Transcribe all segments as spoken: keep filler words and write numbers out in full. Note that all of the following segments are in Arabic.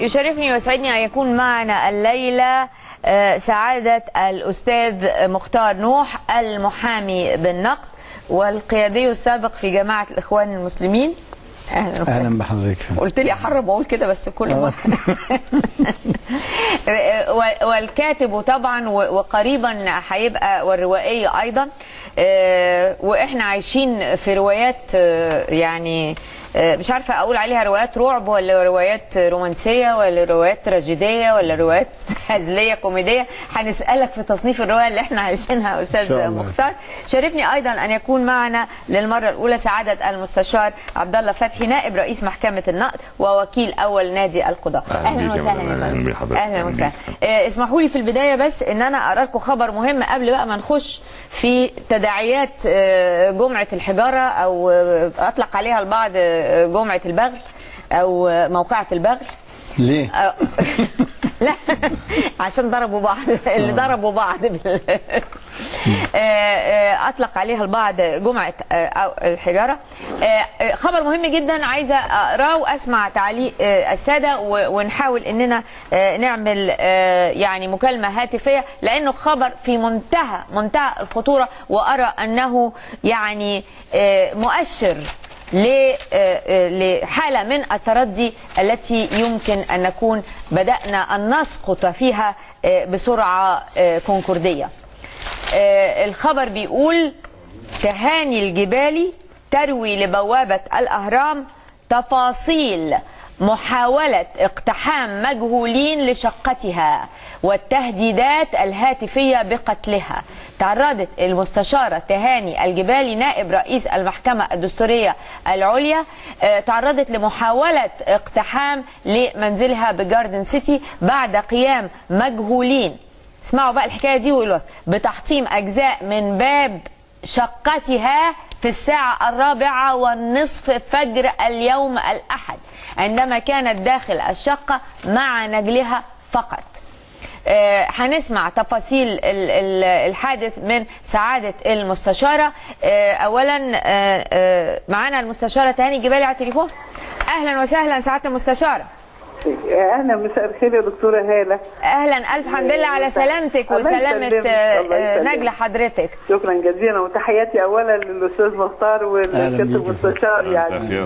يشرفني ويسعدني أن يكون معنا الليلة سعادة الأستاذ مختار نوح، المحامي بالنقد والقيادي السابق في جماعة الإخوان المسلمين. أهلا وسهلا. أهلا بحضرتك. قلت لي أحرب وأقول كده بس كل مرة. والكاتب طبعا وقريبا هيبقى والروائية أيضا، وإحنا عايشين في روايات يعني مش عارفة أقول عليها روايات رعب ولا روايات رومانسية ولا روايات تراجيدية ولا روايات هزلية كوميدية. هنسألك في تصنيف الرواية اللي احنا عايشينها أستاذ مختار. شرفني أيضا أن يكون معنا للمرة الأولى سعادة المستشار عبد الله فتحي، نائب رئيس محكمة النقد ووكيل أول نادي القضاة. أهلا وسهلا. أهلا بحضرتك. أهلا وسهلا. اسمحوا لي في البداية بس إن أنا أقرأ لكم خبر مهم قبل بقى ما نخش في تداعيات جمعة الحجارة أو أطلق عليها البعض جمعة البغل أو موقعة البغل. ليه؟ لا عشان ضربوا بعض اللي ضربوا بعض بال... أطلق عليها البعض جمعة الحجارة. خبر مهم جدا عايزة أقراه وأسمع تعليق السادة ونحاول إننا نعمل يعني مكالمة هاتفية، لأنه خبر في منتهى منتهى الخطورة، وأرى أنه يعني مؤشر لحالة من التردي التي يمكن أن نكون بدأنا أن نسقط فيها بسرعة كونكوردية. الخبر بيقول: تهاني الجبالي تروي لبوابة الأهرام تفاصيل محاولة اقتحام مجهولين لشقتها والتهديدات الهاتفية بقتلها. تعرضت المستشارة تهاني الجبالي نائب رئيس المحكمة الدستورية العليا تعرضت لمحاولة اقتحام لمنزلها بجاردن سيتي بعد قيام مجهولين، اسمعوا بقى الحكاية دي والوصف، بتحطيم أجزاء من باب شقتها في الساعة الرابعة والنصف فجر اليوم الأحد عندما كانت داخل الشقة مع نجلها فقط. آه هنسمع تفاصيل الحادث من سعادة المستشارة. آه أولا آه آه معنا المستشارة تهاني الجبالي على التليفون. أهلا وسهلا سعادة المستشارة. اهلا، مساء الخير يا دكتوره هاله. اهلا، الف حمد لله على سلامتك وسلامه نجله حضرتك. شكرا جزيلا، وتحياتي اولا للاستاذ مختار والكاتب المستشار. يعني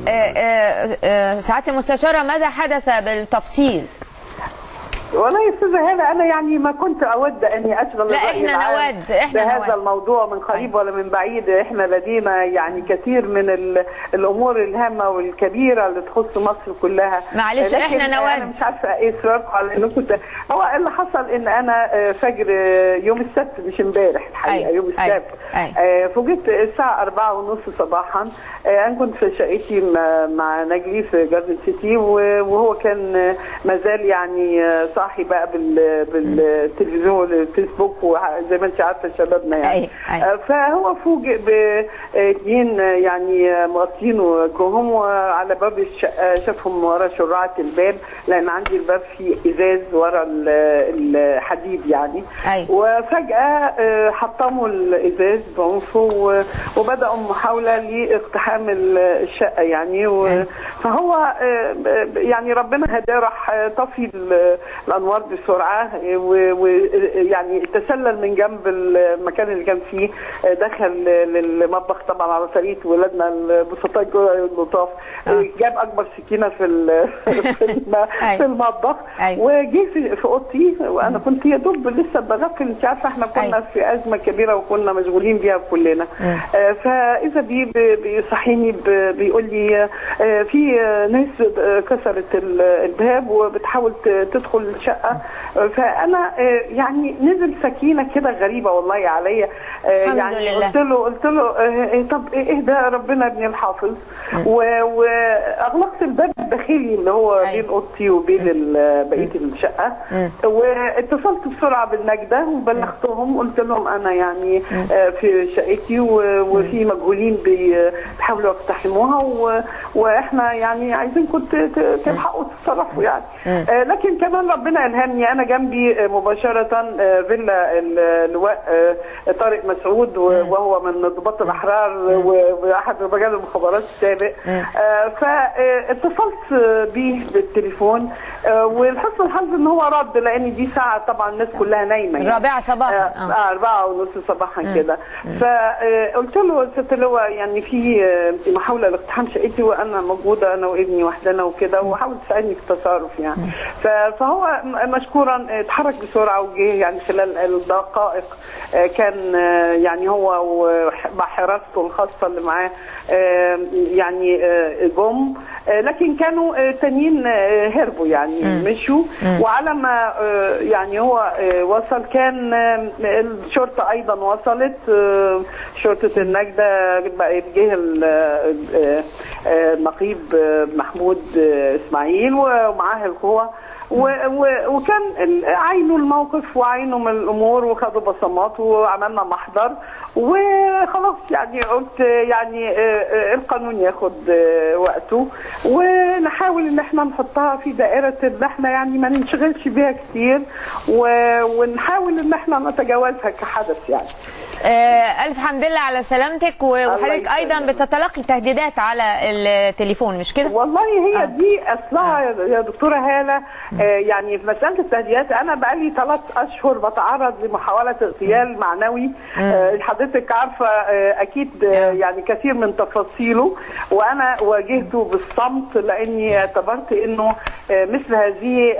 سعاده المستشاره ماذا حدث بالتفصيل؟ والله يا استاذه هاله، انا يعني ما كنت اود اني اشغل لا احنا نود احنا بهذا نود. الموضوع من قريب ولا من بعيد. احنا لدينا يعني كثير من الامور الهامه والكبيره اللي تخص مصر كلها. معلش احنا نود. انا مش عارفه ايه اصراركم على انكم هو اللي حصل ان انا فجر يوم السبت مش امبارح الحقيقه. أي. يوم السبت أي. فوجئت الساعه أربعة ونص صباحا. انا كنت في شقتي مع نجلي في جاردن سيتي، وهو كان ما زال يعني صاحي بقى بالتلفزيون والفيسبوك وزي ما انت عارفه شبابنا يعني. أي. أي. فهو فوجئ باثنين يعني مغطين وجههم، وعلى باب الشقه شافهم ورا شراعه الباب، لان عندي الباب فيه ازاز ورا الحديد يعني. أي. وفجاه حطموا الازاز بعنف وبداوا محاوله لاقتحام الشقه يعني. فهو يعني ربنا هداه، راح طفي الانوار بسرعه ويعني تسلل من جنب المكان اللي كان فيه، دخل للمطبخ طبعا على طريقه ولادنا البسطاء اللطاف. جاب اكبر سكينه في في المطبخ وجه في اوضتي، وانا كنت يا دوب لسه بغفل. انت عارفه احنا كنا في ازمه كبيره وكنا مشغولين بيها كلنا. فاذا بيه بيصحيني بيقول لي في ناس كسرت الباب وبتحاول تدخل الشقه. فانا يعني نزل سكينه كده غريبه والله عليا. يعني قلت له قلت له طب ايه ده، ربنا ابني الحافظ. واغلقت الباب الداخلي اللي هو بين اوضتي وبين بقيه الشقه، واتصلت بسرعه بالنجده وبلغتهم، قلت لهم انا يعني في شقتي وفي مجهولين بيحاولوا يقتحموها واحنا يعني عايزينكم تلحقوا تتصرفوا يعني. لكن كمان ربنا ربنا الهمني انا جنبي مباشره فيلا اللواء طارق مسعود وهو من ضباط الاحرار واحد رجال المخابرات السابق. فاتصلت بيه بالتليفون والحسن الحظ ان هو رد، لان دي ساعه طبعا الناس كلها نايمه يعني الرابعه صباحا اه أربعة ونص صباحا كده. فقلت له ست اللواء يعني في محاوله لاقتحام شقتي وانا موجوده انا وابني وحدنا وكده، وحاول تساعدني في التصرف يعني. فهو مشكورا اتحرك بسرعه وجه يعني خلال الدقائق، كان يعني هو مع حراسته الخاصه اللي معاه يعني جم، لكن كانوا تانيين هربوا يعني مشوا. وعلى ما يعني هو وصل كان الشرطه ايضا وصلت، شرطه النجده جه النقيب محمود اسماعيل ومعاه القوه، وكان عينوا الموقف وعينوا من الامور وخدوا بصمات وعملنا محضر وخلاص. يعني قلت يعني القانون ياخد وقته ونحاول ان احنا نحطها في دائره ان احنا يعني ما ننشغلش بيها كتير ونحاول ان احنا نتجاوزها كحدث يعني. ألف حمد لله على سلامتك، وحضرتك أيضا بتتلقي تهديدات على التليفون مش كده؟ والله هي آه. دي أصلها يا دكتورة هالة. آه يعني في مسألة التهديدات أنا بقالي ثلاث أشهر بتعرض لمحاولة اغتيال معنوي. آه حضرتك عارفة آه أكيد آه يعني كثير من تفاصيله، وأنا واجهته بالصمت لأني اعتبرت إنه آه مثل هذه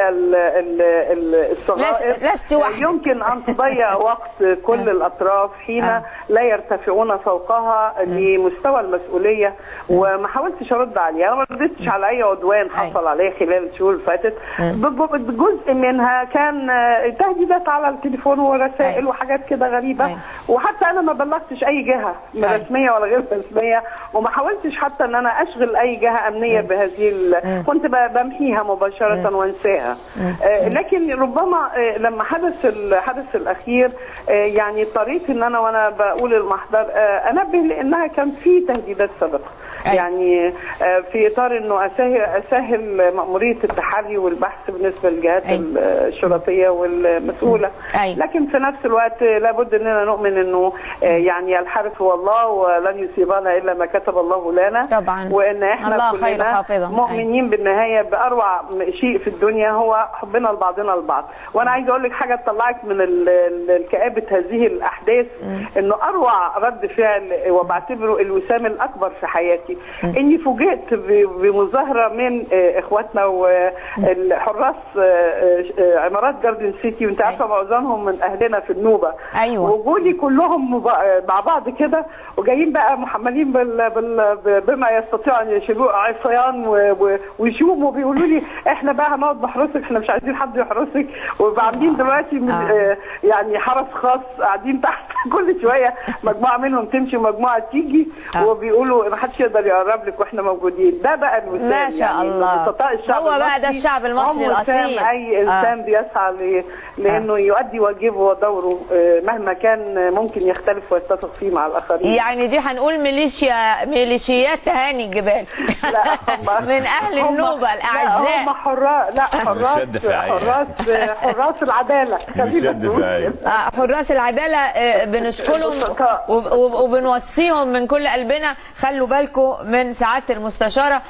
الصغائر يمكن أن تضيع وقت كل الأطراف حين آه. لا يرتفعون فوقها لمستوى المسؤوليه. وما حاولتش ارد عليها، ما ردتش على اي عدوان حصل عليه خلال الشهور اللي فاتت. جزء منها كان تهديدات على التليفون ورسائل وحاجات كده غريبه. أي. وحتى انا ما بلغتش اي جهه رسميه ولا غير رسميه، وما حاولتش حتى ان انا اشغل اي جهه امنيه بهذه ال... كنت بمحيها مباشره وانساها. آه لكن ربما آه لما حدث الحدث الاخير آه يعني اضطريت ان انا وانا بقول المحضر انبه لانها كان في تهديدات سابقه. أي. يعني في اطار انه اسهل اسهل مأمورية التحري والبحث بالنسبه للجهات الشرطيه والمسؤوله. أي. لكن في نفس الوقت لابد اننا نؤمن انه يعني الحارس هو الله ولن يصيبنا الا ما كتب الله لنا. طبعا. وان احنا الله خير كلنا مؤمنين. أي. بالنهايه باروع شيء في الدنيا هو حبنا لبعضنا البعض. وانا عايزه اقول لك حاجه تطلعك من الكآبه هذه الاحداث، انه اروع رد فعل وبعتبره الوسام الاكبر في حياتي اني فوجئت بمظاهره من اخواتنا والحراس عمارات جاردن سيتي، وانت عارفه معظمهم من اهلنا في النوبه. ايوه. وجودي كلهم مع بعض كده وجايين بقى محملين بال... بال... بما يستطيعوا ان يشيلوه عصيان ويشوموا وبيقولوا لي احنا بقى هنقعد نحرسك، احنا مش عايزين حد يحرسك. وعاملين دلوقتي من آه. يعني حرس خاص قاعدين تحت كل شويه مجموعه منهم تمشي ومجموعه تيجي. آه. وبيقولوا ما حدش يقدر يقرب لك واحنا موجودين. ده بقى الوسام ما شاء يعني الله. الشعب هو بقى ده الشعب المصري الاصيل. اي انسان آه. بيسعى ل... لانه آه. يؤدي واجبه ودوره مهما كان ممكن يختلف ويتفق فيه مع الاخرين. يعني دي هنقول ميليشيا ميليشيات تهاني الجبال. لا هم من اهل النوبه الاعزاء. لا هم حراس، لا حراس حراس حراس العداله. حراس العداله بنشكرهم وبنوصيهم من كل قلبنا خلوا بالكم من سعاده المستشاره،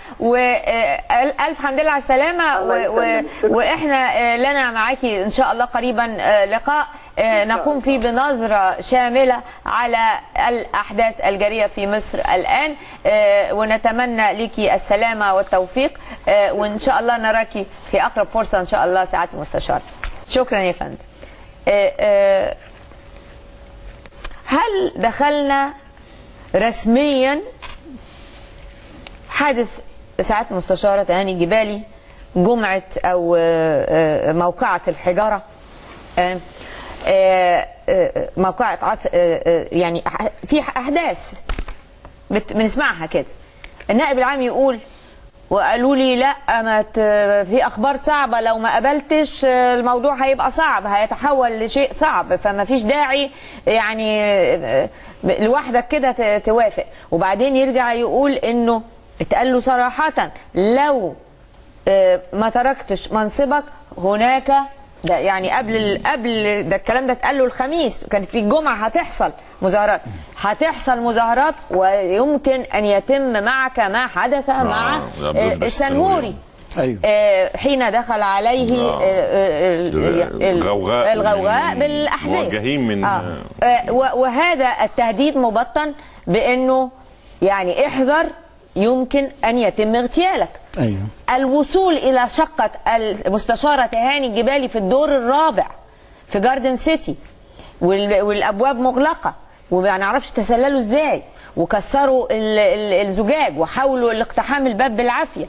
والف حمد لله على السلامه. واحنا لنا معاكي ان شاء الله قريبا لقاء نقوم فيه بنظره شامله على الاحداث الجاريه في مصر الان، ونتمنى لك السلامه والتوفيق، وان شاء الله نراكي في اقرب فرصه ان شاء الله سعاده المستشار. شكرا يا فندم. هل دخلنا رسميا حادث سعاده المستشاره تهاني الجبالي جمعه او موقعه الحجاره، موقعه يعني في احداث بنسمعها كده، النائب العام يقول وقالوا لي لا ما في اخبار صعبه، لو ما قبلتش الموضوع هيبقى صعب، هيتحول لشيء صعب، فما فيش داعي يعني لوحدك كده توافق. وبعدين يرجع يقول انه اتقال له صراحه لو ما تركتش منصبك هناك ده يعني قبل قبل ده الكلام ده اتقال له الخميس، كانت في الجمعه هتحصل مظاهرات، هتحصل مظاهرات ويمكن ان يتم معك ما حدث آه مع السنهوري. أيوه. حين دخل عليه آه. الغوغاء الغوغاء بالاحزاب موجهين من آه. وهذا التهديد مبطن بانه يعني احذر يمكن ان يتم اغتيالك. أيوه. الوصول الى شقه المستشاره تهاني الجبالي في الدور الرابع في جاردن سيتي والابواب مغلقه وما نعرفش تسللوا ازاي، وكسروا الزجاج وحاولوا الاقتحام الباب بالعافيه.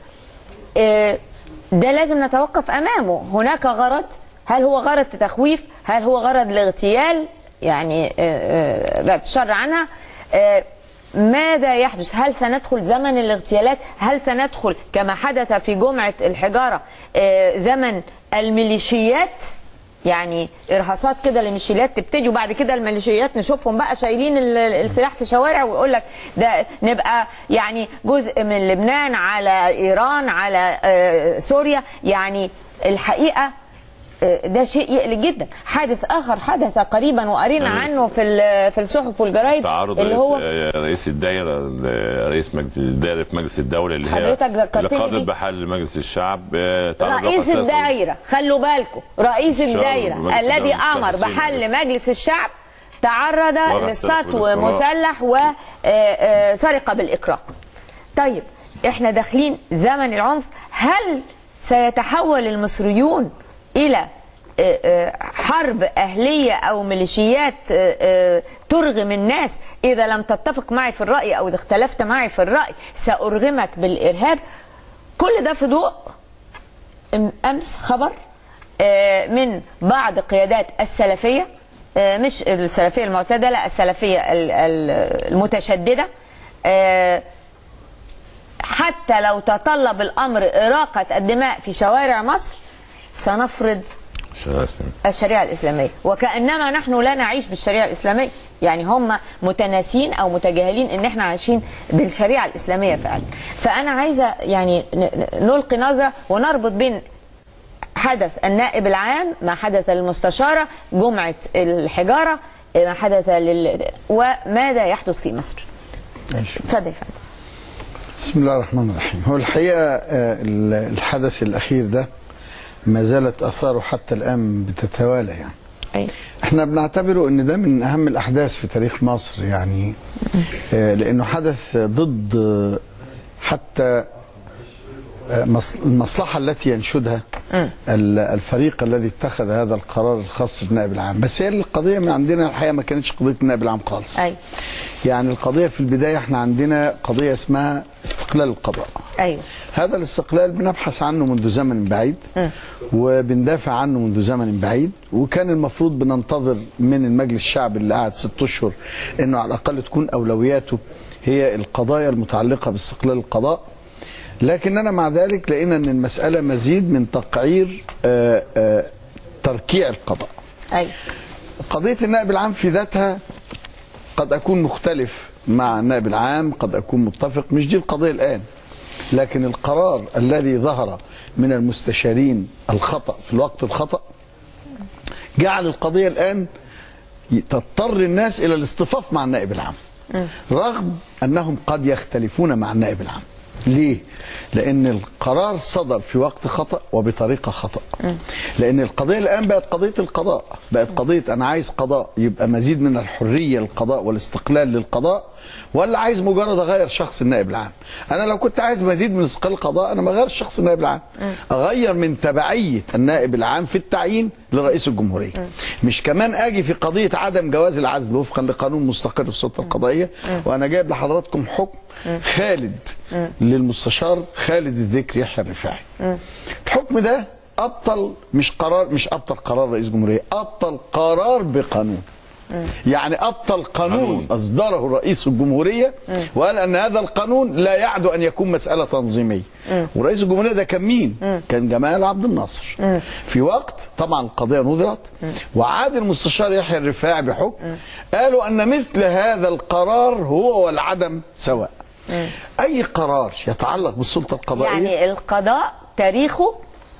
ده لازم نتوقف امامه. هناك غرض، هل هو غرض تخويف؟ هل هو غرض الاغتيال؟ يعني بعد الشر عنها. ماذا يحدث؟ هل سندخل زمن الاغتيالات؟ هل سندخل كما حدث في جمعة الحجارة زمن الميليشيات؟ يعني ارهاصات كده للميليشيات تبتدي، وبعد كده الميليشيات نشوفهم بقى شايلين السلاح في شوارع ويقول لك ده نبقى يعني جزء من لبنان على ايران على سوريا. يعني الحقيقه ده شيء يقلق جدا. حادث اخر حدث قريبا وقرينا عنه في في الصحف والجرايد، تعرض اللي هو رئيس الدائره رئيس مجلس الدائره في مجلس الدوله اللي هي اللي قاضت بحل مجلس الشعب. رئيس الدائره، خلوا بالكم، رئيس الدائره الذي امر بحل مجلس الشعب تعرض للسطو مسلح وسرقه بالاكراه. طيب احنا داخلين زمن العنف. هل سيتحول المصريون إلى حرب أهلية أو ميليشيات ترغم الناس؟ إذا لم تتفق معي في الرأي أو إذا اختلفت معي في الرأي سأرغمك بالإرهاب. كل ده في ضوء أمس خبر من بعض قيادات السلفية، مش السلفية المعتدلة، السلفية المتشددة، حتى لو تطلب الأمر إراقة الدماء في شوارع مصر سنفرض الشريعة الإسلامية. وكأنما نحن لا نعيش بالشريعة الإسلامية، يعني هم متناسين أو متجاهلين إن احنا عايشين بالشريعة الإسلامية فعلا. فأنا عايزة يعني نلقي نظرة ونربط بين حدث النائب العام، ما حدث للمستشارة، جمعة الحجارة، ما حدث لل... وماذا يحدث في مصر. اتفضل يا فندم. بسم الله الرحمن الرحيم. هو الحقيقة الحدث الأخير ده ما زالت آثاره حتى الآن بتتوالى يعني. أي. احنا بنعتبره ان ده من اهم الاحداث في تاريخ مصر يعني، آه لانه حدث ضد حتى آه المصلحة التي ينشدها الفريق الذي اتخذ هذا القرار الخاص بالنائب العام. بس هي القضية من عندنا الحقيقة ما كانتش قضية النائب العام خالص. أي. يعني القضية في البداية احنا عندنا قضية اسمها استقلال القضاء. أيوة. هذا الاستقلال بنبحث عنه منذ زمن بعيد م. وبندافع عنه منذ زمن بعيد، وكان المفروض بننتظر من المجلس الشعبي اللي قعد ست اشهر انه على الاقل تكون اولوياته هي القضايا المتعلقة باستقلال القضاء. لكننا مع ذلك لقينا ان المسألة مزيد من تقعير آآ آآ تركيع القضاء. أيوة. قضية النائب العام في ذاتها قد أكون مختلف مع النائب العام، قد أكون متفق، مش دي القضية الآن. لكن القرار الذي ظهر من المستشارين الخطأ في الوقت الخطأ جعل القضية الآن تضطر الناس إلى الاصطفاف مع النائب العام، رغم أنهم قد يختلفون مع النائب العام. ليه؟ لأن القرار صدر في وقت خطأ وبطريقة خطأ. لأن القضية الآن بقت قضية القضاء، بقت قضية أنا عايز قضاء يبقى مزيد من الحرية للقضاء والاستقلال للقضاء، ولا عايز مجرد أغير شخص النائب العام. أنا لو كنت عايز مزيد من استقلال القضاء أنا ما أغيرش شخص النائب العام، أغير من تبعية النائب العام في التعيين لرئيس الجمهورية. مش كمان أجي في قضية عدم جواز العزل وفقا لقانون مستقر في السلطة القضائية، وأنا جايب لحضراتكم حكم خالد للمستشار خالد الذكري يحيى الرفاعي. الحكم ده أبطل، مش قرار، مش أبطل قرار رئيس جمهورية، أبطل قرار بقانون. يعني أبطل قانون, قانون أصدره رئيس الجمهورية وقال أن هذا القانون لا يعد أن يكون مسألة تنظيمية. ورئيس الجمهورية ده كان مين؟ كان جمال عبد الناصر. في وقت طبعا القضية نظرت وعاد المستشار يحيى الرفاعي بحكم قالوا أن مثل هذا القرار هو والعدم سواء. أي قرار يتعلق بالسلطة القضائية، يعني القضاء تاريخه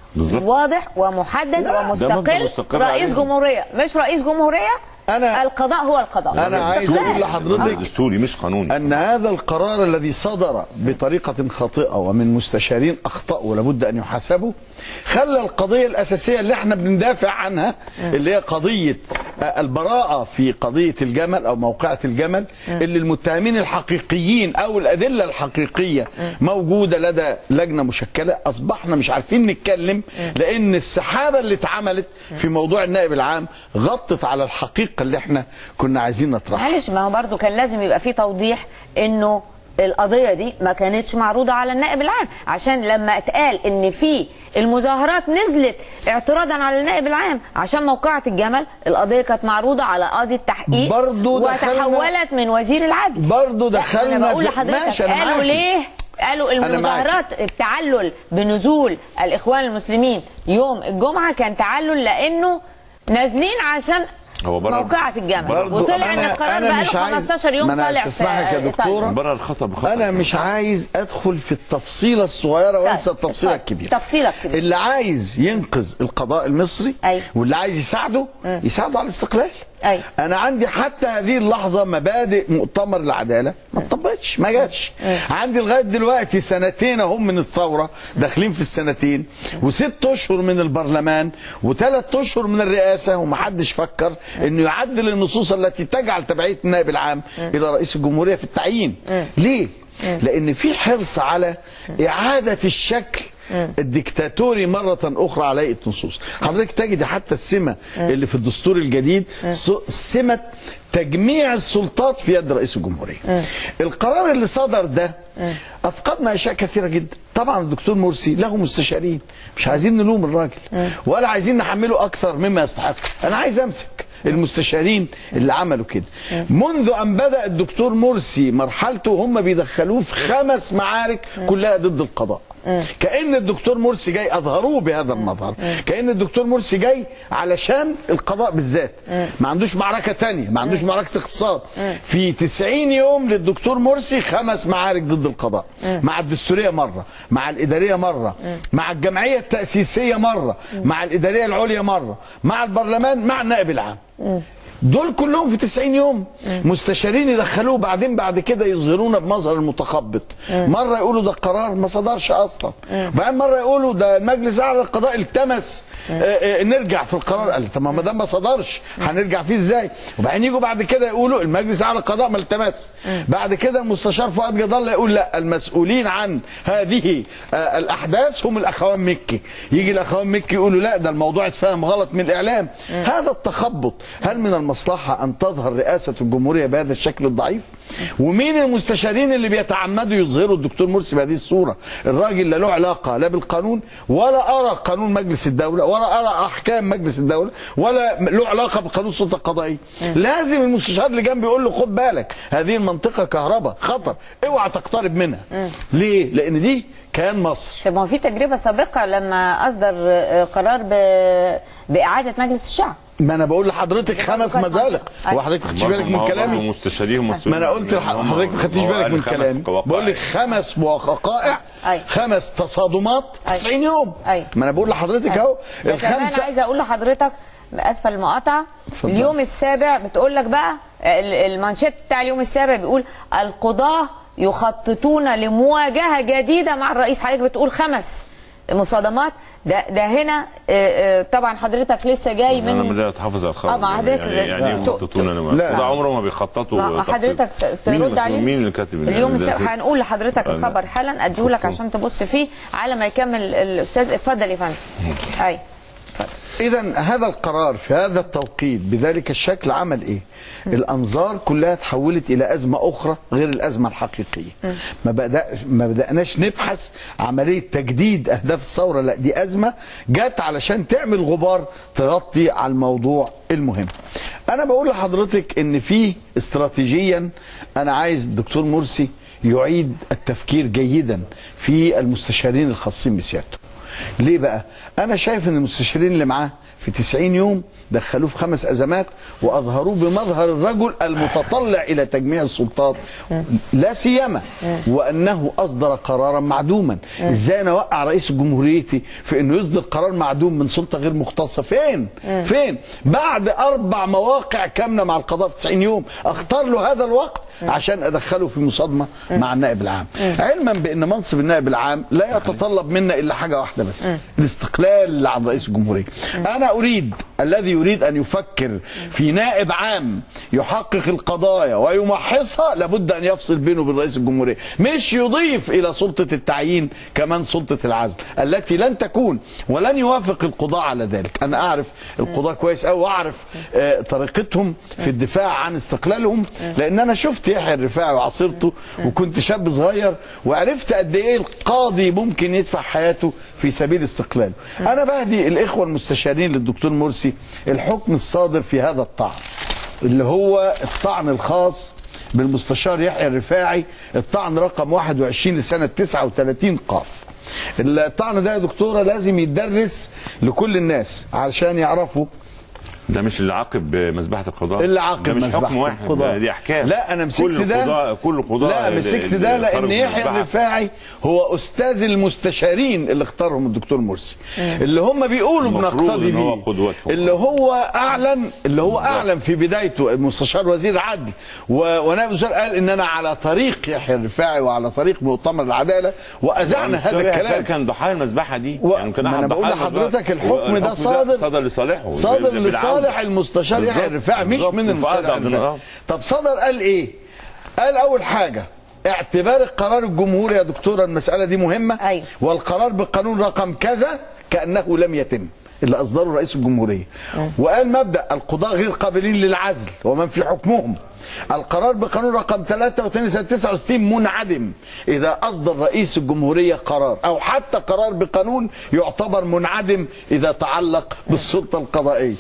بالظبط. واضح ومحدد ومستقل، رئيس جمهوريه مش رئيس جمهوريه. أنا القضاء هو القضاء. أنا عايز أقول لحضرتك دستوري مش قانوني أن هذا القرار الذي صدر بطريقة خاطئة ومن مستشارين أخطأوا ولابد أن يحاسبوا خلى القضية الأساسية اللي احنا بندافع عنها اللي هي قضية البراءة في قضية الجمل أو موقعة الجمل اللي المتهمين الحقيقيين أو الأدلة الحقيقية موجودة لدى لجنة مشكلة، أصبحنا مش عارفين نتكلم لأن السحابة اللي اتعملت في موضوع النائب العام غطت على الحقيقة اللي احنا كنا عايزين نطرحها. معلش ما هو برضه كان لازم يبقى في توضيح انه القضيه دي ما كانتش معروضه على النائب العام، عشان لما اتقال ان في المظاهرات نزلت اعتراضا على النائب العام عشان موقعة الجمل، القضيه كانت معروضه على قاضي التحقيق وتحولت من وزير العدل. برضه دخلنا انا بقول لحضرتك قالوا ليه؟ قالوا المظاهرات التعلل بنزول الاخوان المسلمين يوم الجمعه كان تعلل لانه نازلين عشان هو موقعة الجمل، وطلع ان القرار بقى له خمستاشر يوم طالع. انا استسمحك يا دكتوره، بره الخطا بخطا. انا مش عايز ادخل في التفصيله الصغيره وانسى التفصيله الكبيره. تفصيله كبيره. اللي عايز ينقذ القضاء المصري أيوة. واللي عايز يساعده م. يساعده على الاستقلال. أيوة. انا عندي حتى هذه اللحظه مبادئ مؤتمر العداله ما اتطبقتش، ما جاتش. عندي لغايه دلوقتي سنتين اهم من الثوره، داخلين في السنتين، وست اشهر من البرلمان وثلاث اشهر من الرئاسه، ومحدش فكر انه يعدل النصوص التي تجعل تبعيه النائب العام الى رئيس الجمهوريه في التعيين. ليه؟ لان في حرص على اعاده الشكل الديكتاتوري مرة أخرى على هيئة نصوص. حضرتك تجد حتى السمة اللي في الدستور الجديد سمة تجميع السلطات في يد رئيس الجمهورية. القرار اللي صدر ده أفقدنا أشياء كثيرة جدا. طبعا الدكتور مرسي له مستشارين، مش عايزين نلوم الراجل ولا عايزين نحمله أكثر مما يستحق. أنا عايز أمسك المستشارين اللي عملوا كده. منذ أن بدأ الدكتور مرسي مرحلته هم بيدخلوه في خمس معارك كلها ضد القضاء. كأن الدكتور مرسي جاي، أظهروه بهذا المظهر، كأن الدكتور مرسي جاي علشان القضاء بالذات، ما عندوش معركة تانية، ما عندوش معركة اقتصاد. في تسعين يوم للدكتور مرسي خمس معارك ضد القضاء، مع الدستورية مرة، مع الإدارية مرة، مع الجمعية التأسيسية مرة، مع الإدارية العليا مرة، مع البرلمان، مع النائب العام. دول كلهم في تسعين يوم. مستشارين يدخلوه، بعدين بعد كده يظهرون بمظهر المتخبط. مرة يقولوا ده قرار ما صدرش أصلا، وبعدين مرة يقولوا ده المجلس الأعلى للقضاء التمس آآ آآ نرجع في القرار. قال طب ما دام ما صدرش هنرجع فيه ازاي؟ وبعدين يجوا بعد كده يقولوا المجلس الأعلى للقضاء ما التمس. بعد كده المستشار فؤاد جد الله يقول لا، المسؤولين عن هذه الأحداث هم الأخوان مكي. يجي الأخوان مكي يقولوا لا، ده الموضوع اتفهم غلط من الإعلام. هذا التخبط، هل من المصلحة أن تظهر رئاسة الجمهورية بهذا الشكل الضعيف؟ ومين المستشارين اللي بيتعمدوا يظهروا الدكتور مرسي بهذه الصورة؟ الراجل لا له علاقة لا بالقانون، ولا أرى قانون مجلس الدولة، ولا أرى أحكام مجلس الدولة، ولا له علاقة بقانون السلطة القضائية. لازم المستشار اللي جنبي يقول له خد بالك، هذه المنطقة كهرباء خطر، اوعى تقترب منها. ليه؟ لأن دي كيان مصر. طب ما في تجربة سابقة لما أصدر قرار بإعادة مجلس الشعب. ما انا بقول لحضرتك خمس مزالق، وحضرتك ما خدتش بالك من كلامي. ما انا قلت لحضرتك ما خدتش بالك من كلامي. بقول لك خمس وقائع، خمس تصادمات تسعين يوم. ما انا بقول لحضرتك اهو الخمسه. انا عايزه اقول لحضرتك اسفل المقاطعه، اليوم السابع بتقول لك بقى المانشيت بتاع اليوم السابع بيقول القضاه يخططون لمواجهه جديده مع الرئيس. حضرتك بتقول خمس مصادمات. ده ده هنا طبعا حضرتك لسه جاي من انا بدات احافظ على الخبر. اه ما حضرتك يعني يعني يخططون، لا ده عمره ما بيخططوا. حضرتك ترد عليه. مين اللي كاتب اليوم هنقول لحضرتك الخبر حالا، اديه لك عشان تبص فيه على ما يكمل الاستاذ. اتفضل يا فندم. اي إذا هذا القرار في هذا التوقيت بذلك الشكل عمل إيه؟ الأنظار كلها تحولت إلى أزمة أخرى غير الأزمة الحقيقية. ما بدأ ما بدأناش نبحث عملية تجديد أهداف الثورة، لا دي أزمة جت علشان تعمل غبار تغطي على الموضوع المهم. أنا بقول لحضرتك إن في استراتيجيا أنا عايز الدكتور مرسي يعيد التفكير جيدا في المستشارين الخاصين بسيادته. ليه بقى؟ انا شايف ان المستشارين اللي معاه في تسعين يوم دخلوه في خمس ازمات واظهروه بمظهر الرجل المتطلع الى تجميع السلطات، لا سيما وانه اصدر قرارا معدوما. ازاي انا اوقع رئيس جمهوريتي في انه يصدر قرار معدوم من سلطه غير مختصه؟ فين؟ فين؟ بعد اربع مواقع كامله مع القضاء في تسعين يوم اختار له هذا الوقت عشان ادخله في مصادمه مع النائب العام، علما بان منصب النائب العام لا يتطلب منا الا حاجه واحده بس، الاستقلال عن رئيس الجمهوريه. انا اريد الذي يريد ان يفكر في نائب عام يحقق القضايا ويمحصها لابد ان يفصل بينه وبين رئيس الجمهوريه، مش يضيف الى سلطه التعيين كمان سلطه العزل التي لن تكون ولن يوافق القضاء على ذلك. انا اعرف القضاء كويس قوي واعرف آه طريقتهم في الدفاع عن استقلالهم، لان انا شفت يحيى الرفاعي وعاصرته وكنت شاب صغير وعرفت قد ايه القاضي ممكن يدفع حياته في سبيل استقلاله. انا بهدي الاخوه المستشارين للدكتور مرسي الحكم الصادر في هذا الطعن اللي هو الطعن الخاص بالمستشار يحيى الرفاعي، الطعن رقم واحد وعشرين لسنه تسعة وثلاثين قاف. الطعن ده يا دكتوره لازم يتدرس لكل الناس علشان يعرفوا. ده مش اللي عاقب مذبحه القضاء، اللي عاقب مش حكم واحد، ده دي احكام. لا انا مسكت ده، كل قضاء لا مسكت ده لان يحيى الرفاعي هو استاذ المستشارين اللي اختارهم الدكتور مرسي، اللي هم بيقولوا بنقتدي بيه، اللي هو اعلن اللي هو اعلن في بدايته مستشار وزير العدل ونائب وزير قال ان انا على طريق يحيى الرفاعي وعلى طريق مؤتمر العداله، واذعنا هذا الكلام. كان ضحايا المذبحه دي و... يعني كان انا بقول لحضرتك الحكم ده صادر صادر لصالحه، صادر لصالح المستشار يحيى الرفاعي مش من المستشار. طب صدر قال ايه؟ قال اول حاجه اعتبار القرار الجمهوري يا دكتوره المساله دي مهمه، أيوة. والقرار بقانون رقم كذا كانه لم يتم اللي اصدره رئيس الجمهوريه. أه. وقال مبدا القضاء غير قابلين للعزل ومن في حكمهم. القرار بقانون رقم ثلاثة وثمانين سنة تسعة وستين منعدم اذا اصدر رئيس الجمهوريه قرار، او حتى قرار بقانون يعتبر منعدم اذا تعلق بالسلطه القضائيه.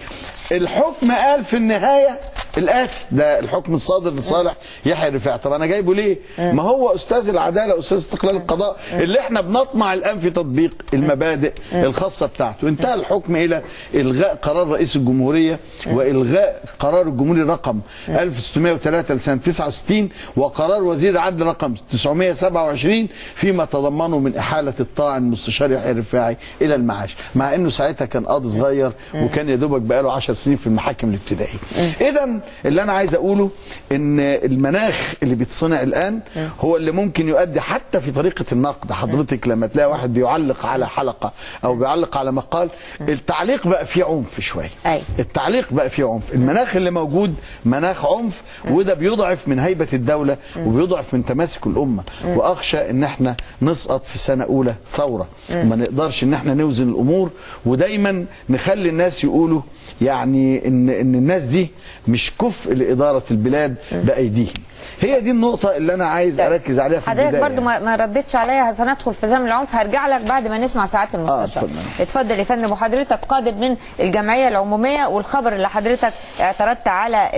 الحكم قال في النهايه الاتي، ده الحكم الصادر لصالح يحيى الرفاعي. طب انا جايبه ليه؟ ما هو استاذ العداله، استاذ استقلال القضاء اللي احنا بنطمع الان في تطبيق المبادئ الخاصه بتاعته. انتهى الحكم الى الغاء قرار رئيس الجمهوريه والغاء قرار الجمهوري رقم ألف وستمائة وثلاثة لسنه تسعة وستين وقرار وزير العدل رقم تسعمائة وسبعة وعشرين فيما تضمنه من احاله الطاعن المستشار يحيى الرفاعي الى المعاش، مع انه ساعتها كان قاضي صغير وكان يا دوبك بقاله عشر سنين في المحاكم الابتدائيه. اذا اللي انا عايز اقوله ان المناخ اللي بيتصنع الان هو اللي ممكن يؤدي حتى في طريقه النقد. حضرتك لما تلاقي واحد بيعلق على حلقه او بيعلق على مقال، التعليق بقى فيه عنف شويه، التعليق بقى فيه عنف، المناخ اللي موجود مناخ عنف، وده بيضعف من هيبه الدوله وبيضعف من تماسك الامه. واخشى ان احنا نسقط في سنه اولى ثوره وما نقدرش ان احنا نوزن الامور، ودايما نخلي الناس يقولوا يعني ان ان الناس دي مش كفء لاداره البلاد بايديهم. هي دي النقطة اللي أنا عايز أركز عليها في البداية. حضرتك برضو يعني. ما ردتش عليها، سندخل في زمن العنف، هرجع لك بعد ما نسمع ساعات المستشار. آه اتفضل يا فندم. وحضرتك قادم من الجمعية العمومية، والخبر اللي حضرتك اعترضت على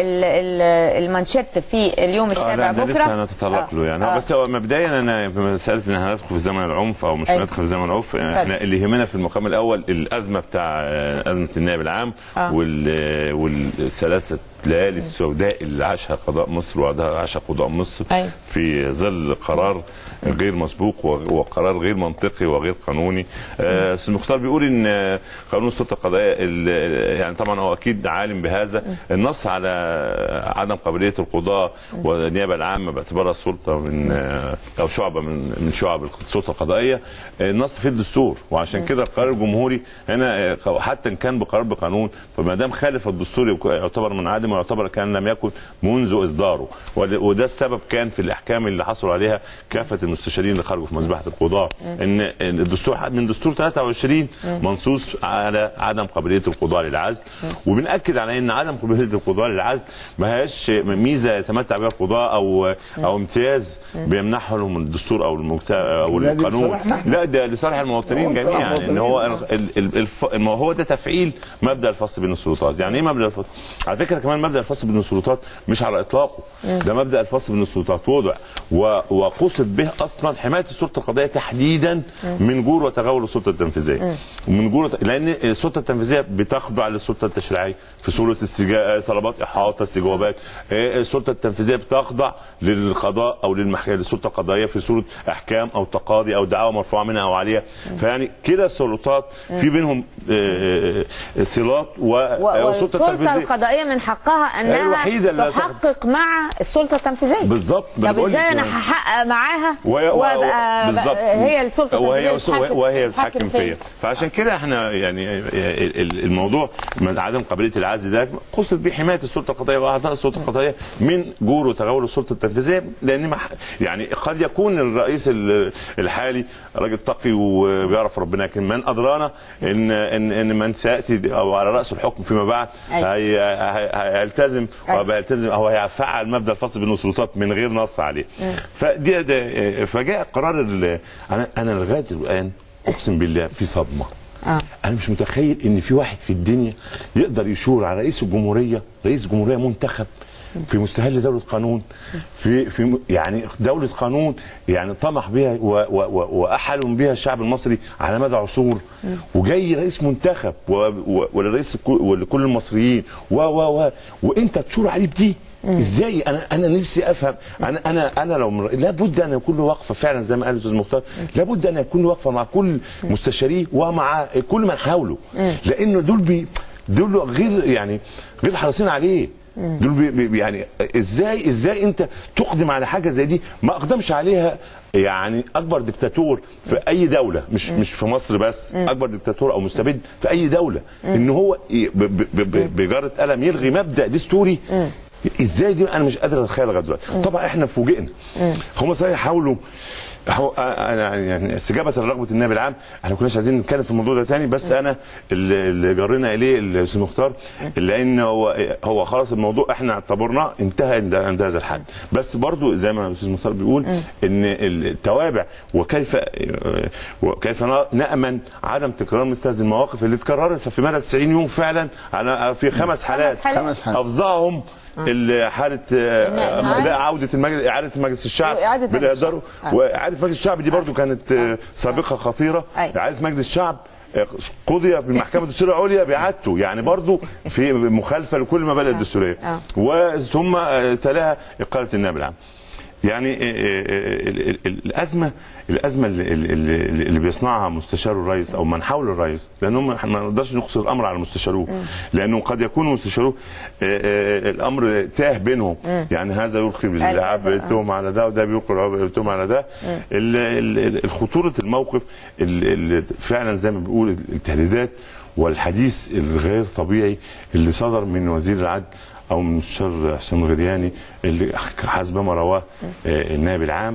المانشيت في اليوم السابع آه بكرة لسه هنتطرق له يعني. آه. بس هو مبدئيا أنا مسألة إن هندخل في زمن العنف أو مش هندخل في زمن العنف، احنا اللي يهمنا في المقام الأول الأزمة بتاع أزمة النائب العام آه. والثلاثة ليالي السوداء اللي عاشها قضاء مصر وعاشها قضاء مصر أي. في ظل قرار غير مسبوق وقرار غير منطقي وغير قانوني. استاذ مختار بيقول ان قانون السلطه القضائيه يعني طبعا هو اكيد عالم بهذا، النص على عدم قابليه القضاء والنيابه العامه باعتبارها سلطه من او شعبه من من شعب السلطه القضائيه، النص في الدستور، وعشان كده القرار الجمهوري هنا حتى ان كان بقرار بقانون فما دام خالف الدستور يعتبر منعدم ويعتبر كان لم يكن منذ اصداره. وده السبب كان في الاحكام اللي حصلوا عليها كافه المستشارين اللي خرجوا في مذبحه القضاء، ان الدستور من دستور ثلاثة وعشرين منصوص على عدم قابليه القضاء للعزل، وبنأكد على ان عدم قابليه القضاء للعزل ما هياش ميزه يتمتع بها القضاء او او امتياز بيمنحه لهم الدستور او المكتب او القانون، لا ده لصالح المواطنين جميعا، ان هو هو ده تفعيل مبدا الفصل بين السلطات. يعني ايه مبدا الفصل؟ على فكره كمان مبدا الفصل بين السلطات مش على اطلاقه، ده مبدا الفصل بين السلطات وضع وقصد به اصلا حمايه السلطه القضائيه تحديدا من جور وتغول السلطه التنفيذيه، ومن جور لان السلطه التنفيذيه بتخضع للسلطه التشريعيه في صوره استجابات طلبات احاطه استجوابات، السلطه التنفيذيه بتخضع للقضاء او للمحكمه للسلطه القضائيه في صوره احكام او تقاضي او دعوى مرفوعه منها او عليها. فيعني كلا السلطات في بينهم صلات، والسلطه القضائيه من حقها انها تحقق مع السلطه التنفيذيه. بالظبط. طب ازاي انا هحقق معاها وابقى هي السلطه التنفيذيه وهي بتتحكم فيا؟ فعشان كده احنا يعني الموضوع من عدم قابليه العزل ده قصد به حمايه السلطه القضائيه واعضاء السلطه القضائيه من جور وتغول السلطه التنفيذيه، لان يعني قد يكون الرئيس الحالي راجل تقي وبيعرف ربنا، لكن من ادرانا ان ان ان من سياتي او على راس الحكم فيما بعد هيلتزم وهيلتزم او هيفعل مبدا الفصل بين السلطات من غير نص عليه. فدي فجاء قرار انا انا لغايه الان اقسم بالله في صدمه. آه. انا مش متخيل ان في واحد في الدنيا يقدر يشور على رئيس الجمهوريه، رئيس جمهوريه منتخب في مستهل دوله قانون، في في يعني دوله قانون يعني طمح بها واحلم بها الشعب المصري على مدى عصور، وجاي رئيس منتخب ولرئيس ولكل المصريين و و و وانت تشور عليه بدي ازاي؟ انا انا نفسي افهم. انا انا انا لو لابد ان يكون له وقفه فعلا زي ما قال الاستاذ مختار، لابد ان يكون له وقفه مع كل مستشاريه ومع كل من حوله، لانه دول بي دول غير يعني غير حريصين عليه. دول بي بي يعني ازاي ازاي انت تقدم على حاجه زي دي ما اقدمش عليها يعني اكبر دكتاتور في اي دوله، مش مش في مصر بس، اكبر دكتاتور او مستبد في اي دوله، ان هو بجاره قلم يلغي مبدا دستوري. ازاي دي انا مش قادر اتخيل لغايه دلوقتي. طبعا احنا فوجئنا، هم صحيح حاولوا انا يعني استجابه لرغبه النائب العام، احنا ما كناش عايزين نتكلم في الموضوع ده تاني، بس انا اللي جرينا اليه الاستاذ مختار لان هو هو خلاص الموضوع احنا اعتبرناه انتهى عند هذا الحد، بس برضو زي ما الاستاذ مختار بيقول ان التوابع وكيف وكيف نامن عدم تكرار مثل هذه المواقف اللي اتكررت في مدى تسعين يوم فعلا على في خمس حالات افظعهم حاله عوده المجلس اعاده مجلس الشعب بالاهدار، واعاده مجلس الشعب دي برضو كانت سابقه خطيره. اعاده مجلس الشعب قضي بالمحكمه الدستوريه العليا باعادته، يعني برضو في مخالفه لكل المبادئ الدستوريه، وثم تلاها اقاله النائب العام. يعني الازمه الازمه اللي, اللي بيصنعها مستشار الرئيس او من حول الرئيس، لانهم ما نقدرش نقصر الامر على مستشاروه، لانه قد يكون مستشاروه الامر تاه بينهم، يعني هذا يلقي باللعب التهم على ده وده بيلقي التهم على ده. الخطوره الموقف اللي فعلا زي ما بيقول التهديدات والحديث الغير طبيعي اللي صدر من وزير العدل او من المستشار حسين الغرياني اللي حسب ما رواه النائب العام.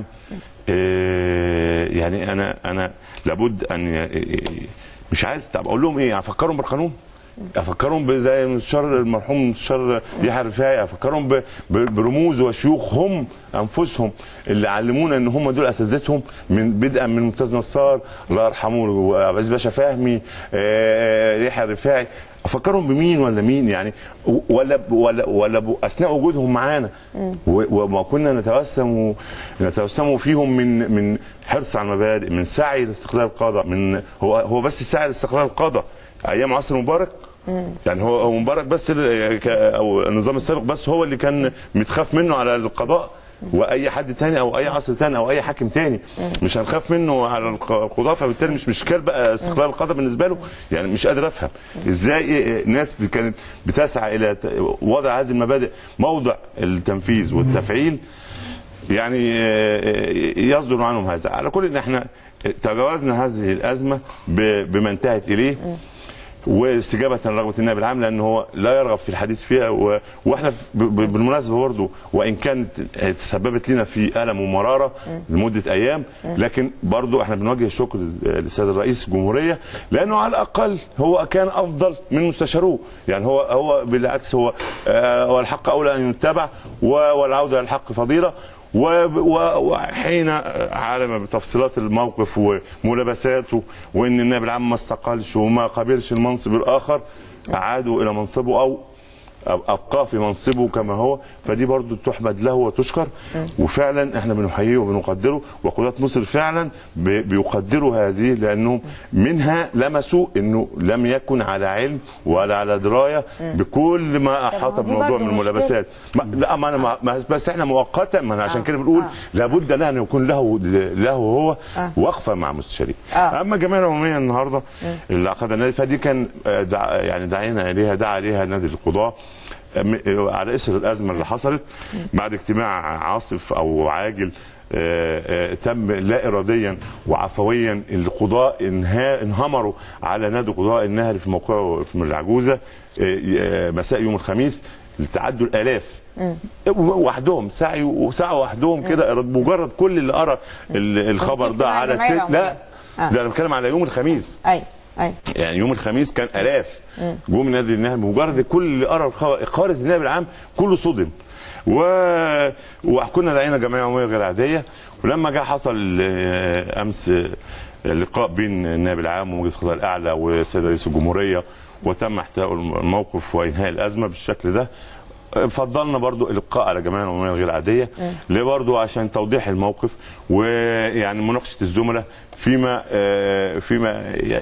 يعني انا انا لابد ان مش عارف طب اقول لهم ايه؟ افكرهم بالقانون؟ افكرهم زي المستشار المرحوم المستشار يحيى الرفاعي، افكرهم برموز وشيوخ هم انفسهم اللي علمونا ان هم دول اساتذتهم من بدءا من ممتاز نصار الله يرحمه وعزيز باشا فهمي يحيى الرفاعي. افكرهم بمين ولا مين يعني؟ ولا ولا ولا اثناء وجودهم معانا وما كنا نتوسم نتوسم فيهم من من حرص على المبادئ، من سعي لاستقلال القضاء، من هو هو بس سعي لاستقلال القضاء ايام عصر مبارك. يعني هو هو مبارك بس او النظام السابق بس هو اللي كان متخاف منه على القضاء، واي حد تاني او اي عصر تاني او اي حاكم تاني مش هنخاف منه على القضاء، فبالتالي مش مشكال بقى استقلال القضاء بالنسبه له. يعني مش قادر افهم ازاي ناس كانت بتسعى الى وضع هذه المبادئ موضع التنفيذ والتفعيل يعني يصدر عنهم هذا. على كل ان احنا تجاوزنا هذه الازمه بما انتهت اليه واستجابه لرغبه النائب العام، لانه هو لا يرغب في الحديث فيها و... واحنا بالمناسبه برضه وان كانت تسببت لنا في الم ومراره لمده ايام، لكن برضه احنا بنوجه الشكر للسيد الرئيس الجمهوريه لانه على الاقل هو كان افضل من مستشاروه. يعني هو هو بالعكس هو هو الحق اولى ان يتبع والعوده للحق فضيله. وحين علم بتفصيلات الموقف وملابساته وان النائب العام ما استقالش وما قبلش المنصب الاخر، اعادوا الى منصبه او ابقاه في منصبه كما هو، فدي برضو تحمد له وتشكر. وفعلا احنا بنحييه وبنقدره، وقضاة مصر فعلا بيقدروا هذه، لانه منها لمسوا انه لم يكن على علم ولا على درايه بكل ما احاط بالموضوع من الملابسات. لا ما انا ما بس احنا مؤقتا، ما عشان كده بنقول آه. لابد له ان يكون له له هو آه. وقفه مع مستشارين. آه. اما الجمعيه العموميه النهارده اللي عقدها النادي، فدي كان دع يعني دعينا اليها دعا اليها نادي القضاه على اثر الازمه اللي حصلت بعد اجتماع عاصف او عاجل آه آه تم لا اراديا وعفويا. القضاء انهمروا على نادي القضاء النهري في موقعه في العجوزه آه مساء يوم الخميس، تعدوا الالاف وحدهم، سعوا وسعوا وحدهم كده. مجرد كل اللي قرا الخبر ده على التل... لا آه. لا انا بتكلم على يوم الخميس. اي اي يعني يوم الخميس كان الاف جم نادي النهر، مجرد كل اللي قرا اقاره النائب العام كله صدم. و... وكنا دعينا جمعيه عموميه غير عاديه. ولما جه حصل امس لقاء بين النائب العام ومجلس القضاء الاعلى والسيد رئيس الجمهوريه، وتم احتواء الموقف وانهاء الازمه بالشكل ده، فضلنا برضو الابقاء على جمعيه عموميه غير عاديه، ليه برضو عشان توضيح الموقف ويعني مناقشه الزملاء فيما فيما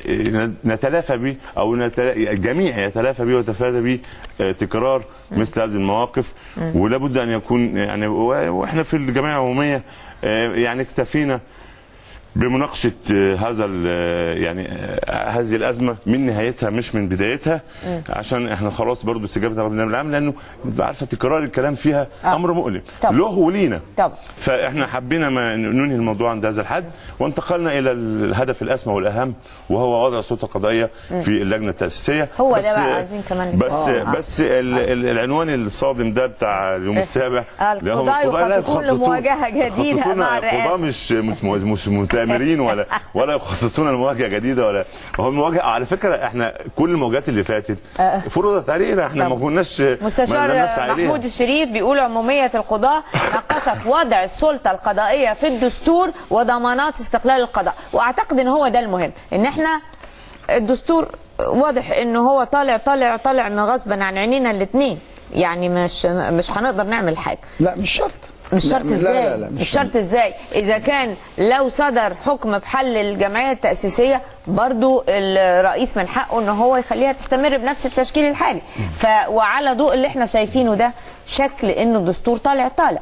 نتلافى به او الجميع يتلافى به ويتفادى به تكرار مثل هذه المواقف. ولا بد ان يكون يعني، واحنا في الجمعيه العموميه يعني اكتفينا بمناقشه هذا يعني هذه الازمه من نهايتها مش من بدايتها، عشان احنا خلاص برضو استجابه رب النائب العام، لانه عارفه تكرار الكلام فيها آه. امر مؤلم له ولينا. طب فاحنا حبينا ما ننهي الموضوع عند هذا الحد، وانتقلنا الى الهدف الاسمى والاهم، وهو وضع السلطه القضائيه في اللجنه التاسيسيه. هو ده بقى عايزين كمان بس آه. بس آه. العنوان الصادم ده بتاع اليوم السابع، القضاء يخططون لمواجهه جديده مع الرئاسه. القضاء مش مش متآمرين ولا ولا يخططون لمواجهه جديده، ولا هو المواجهه. على فكره احنا كل المواجهات اللي فاتت فرضت علينا، احنا ما كناش. مستشار محمود الشريف بيقول عموميه القضاء ناقشت وضع السلطه القضائيه في الدستور وضمانات استقلال القضاء، واعتقد ان هو ده المهم، ان احنا الدستور واضح ان هو طالع طالع طالع من غصبا عن عينينا الاثنين، يعني مش مش هنقدر نعمل حاجه. لا مش شرط مش شرط ازاي؟ لا لا لا مش, مش شرط ازاي؟ اذا كان لو صدر حكم بحل الجمعيه التاسيسيه، برضو الرئيس من حقه ان هو يخليها تستمر بنفس التشكيل الحالي. ف وعلى ضوء اللي احنا شايفينه ده، شكل انه الدستور طالع طالع.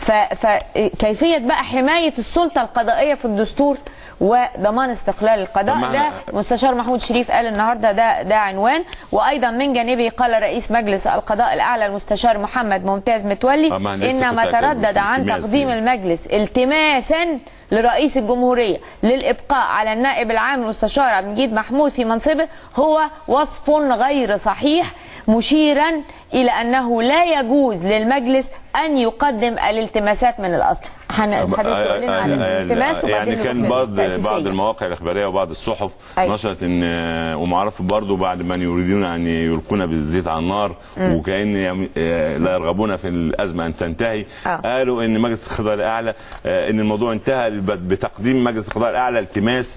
فكيفيه بقى حمايه السلطه القضائيه في الدستور وضمان استقلال القضاء، ده مستشار محمود شريف قال النهارده ده ده عنوان. وايضا من جانبه قال رئيس مجلس القضاء الاعلى المستشار محمد ممتاز متولي انما تردد عن تقديم المجلس التماسا لرئيس الجمهوريه للابقاء على النائب العام المستشار عبد المجيد محمود في منصبه هو وصف غير صحيح، مشيرا الى انه لا يجوز للمجلس ان يقدم الالتماسات من الاصل. حضرتك تقول لنا على الالتماس. يعني كان بعض بعض المواقع الاخباريه وبعض الصحف أيوة. نشرت ان ومعرف برضه بعد من يريدون ان يلقون بالزيت على النار م. وكأن لا يرغبون في الازمه ان تنتهي. أوه. قالوا ان مجلس القضاء الاعلى ان الموضوع انتهى بتقديم مجلس القضاء الاعلى التماس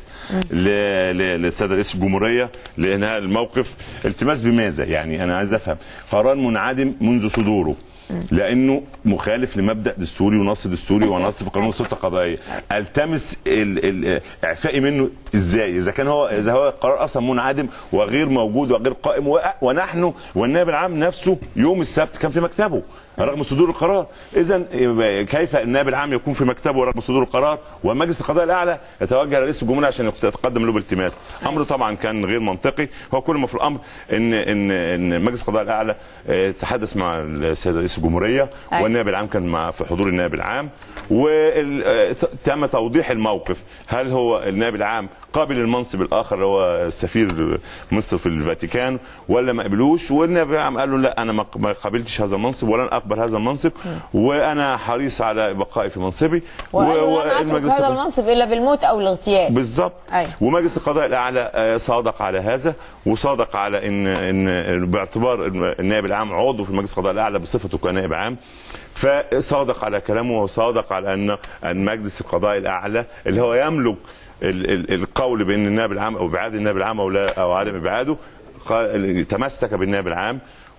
للسيد رئيس الجمهوريه لانهاء الموقف. التماس بماذا؟ يعني انا عايز افهم. قرار منعدم منذ صدوره، لانه مخالف لمبدا دستوري ونص دستوري ونص في قانون السلطه القضائيه. التمس اعفائي منه ازاي؟ اذا كان هو اذا هو القرار اصلا منعدم وغير موجود وغير قائم، ونحن والنائب العام نفسه يوم السبت كان في مكتبه رغم صدور القرار. اذا كيف النائب العام يكون في مكتبه رغم صدور القرار ومجلس القضاء الاعلى يتوجه لرئيس الجمهوريه عشان يتقدم له بالالتماس؟ امر طبعا كان غير منطقي. هو كل ما في الامر ان ان ان مجلس القضاء الاعلى تحدث مع السيد رئيس الجمهوريه والنائب العام كان مع في حضور النائب العام، وتم توضيح الموقف. هل هو النائب العام قابل المنصب الاخر اللي هو سفير مصر في الفاتيكان ولا ما قبلوش؟ والنائب العام قال له لا انا ما قابلتش هذا المنصب ولن اقبل هذا المنصب وانا حريص على بقائي في منصبي والمجلس هذا المنصب الا بالموت او الاغتيال. بالظبط. ومجلس القضاء الاعلى صادق على هذا، وصادق على ان ان باعتبار النائب العام عضو في مجلس القضاء الاعلى بصفته كنائب عام، فصادق على كلامه وصادق على ان ان مجلس القضاء الاعلى اللي هو يملك القول بان النائب العام او ابعاد النائب العام او لا او عدم ابعاده تمسك بالنائب العام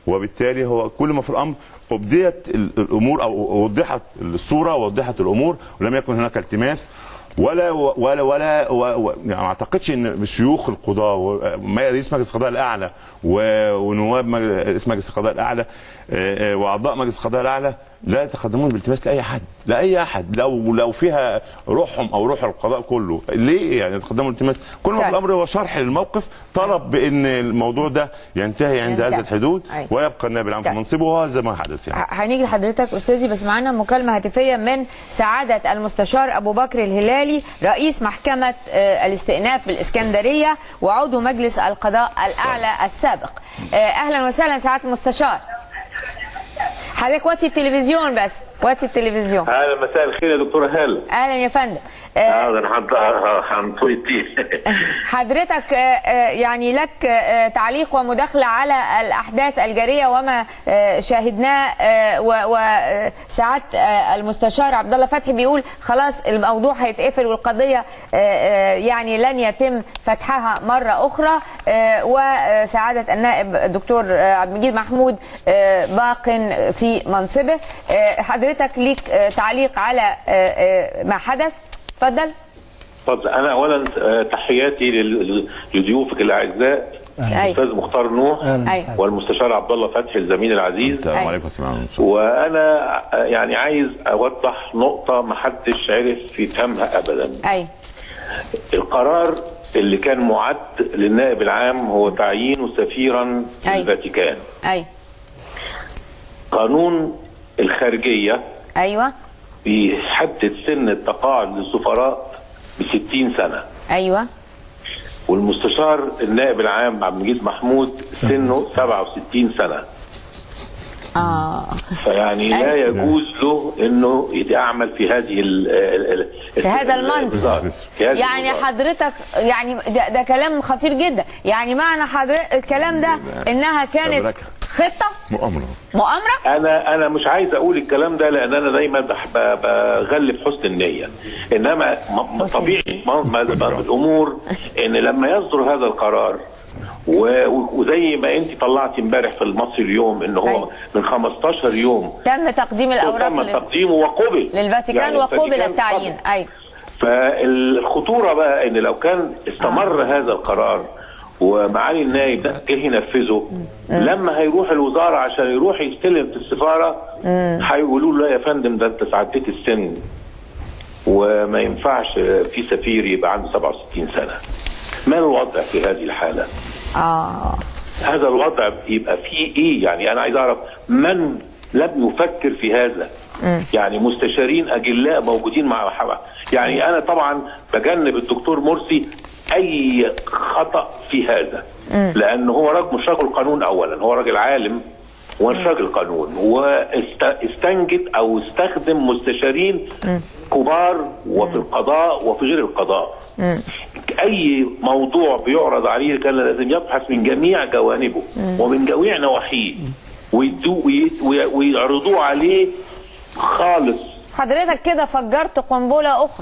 وبالتالي هو كل ما في الامر ابديت الامور او وضحت الصوره ووضحت الامور ولم يكن هناك التماس ولا ولا ولا و... يعني ما اعتقدش ان شيوخ القضاه رئيس مجلس القضاء الاعلى ونواب رئيس مجلس القضاء الاعلى واعضاء مجلس القضاء الاعلى لا يتقدمون بالالتماس لاي حد، لاي احد لو لو فيها روحهم او روح القضاء كله، ليه يعني يتقدموا بالالتماس؟ كل ما في الامر هو شرح للموقف، طلب بان الموضوع ده ينتهي عند هذه الحدود ويبقى النائب العام في منصبه، وهذا ما حدث. يعني هنيجي لحضرتك استاذي، بس معانا مكالمه هاتفيه من سعاده المستشار ابو بكر الهلالي رئيس محكمه الاستئناف بالاسكندريه وعضو مجلس القضاء الاعلى السابق. اهلا وسهلا سعاده المستشار. حضرتك وطي التلفزيون، بس وطي التلفزيون. اهلا، مساء الخير يا دكتوره هاله. اهلا يا فندم. اه ده انا هنطويتي. حضرتك يعني لك تعليق ومداخله على الاحداث الجاريه وما شاهدناه، وساعات المستشار عبد الله فتحي بيقول خلاص الموضوع هيتقفل والقضيه يعني لن يتم فتحها مره اخرى، وسعاده النائب الدكتور عبد المجيد محمود باق في منصبه. حضرتك ليك تعليق على ما حدث؟ اتفضل. اتفضل. انا اولا تحياتي لضيوفك الاعزاء الاستاذ مختار نوح والمستشار عبد الله فتحي الزميل العزيز. السلام عليكم. وانا يعني عايز اوضح نقطه ما حدش عرف يفهمها ابدا. اي القرار اللي كان معد للنائب العام هو تعيينه سفيرا في الفاتيكان. اي قانون الخارجيه ايوه بيحدد سن التقاعد للسفراء ب ستين سنه. ايوه. والمستشار النائب العام عبد المجيد محمود سنه سبعة وستين سنه. اه فيعني لا يجوز له انه يعمل في هذه ال في هذا المنصب. يعني حضرتك يعني ده, ده كلام خطير جدا. يعني معنى حضرتك الكلام ده انها كانت خطه مؤامره مؤامره انا انا مش عايز اقول الكلام ده لان انا دايما بغلب حسن النيه، انما طبيعي الامور ان لما يصدر هذا القرار وزي ما انت طلعتي امبارح في المصري اليوم ان هو أي. من خمستاشر يوم تم تقديم الاوراق تم تقديمه وقبل للفاتيكان يعني وقبل التعيين. اي فالخطوره بقى ان لو كان استمر آه. هذا القرار ومعالي النائب ده جه ينفذه، لما هيروح الوزاره عشان يروح يستلم في السفاره هيقولوا له لا يا فندم ده انت تعديت السن وما ينفعش في سفير يبقى عنده سبعة وستين سنه. ما الوضع في هذه الحاله؟ اه هذا الوضع يبقى فيه ايه؟ يعني انا عايز اعرف من لم يفكر في هذا. م. يعني مستشارين اجلاء موجودين مع حوا. يعني انا طبعا بجنب الدكتور مرسي اي خطا في هذا، لان هو راجل مش راجل قانون، اولا هو راجل عالم ومش راجل قانون، واستنجد او استخدم مستشارين م. كبار وفي القضاء وفي غير القضاء. م. اي موضوع بيعرض عليه كان لازم يبحث من جميع جوانبه م. ومن جميع نواحيه ويعرضوه عليه خالص. حضرتك كده فجرت قنبله اخرى.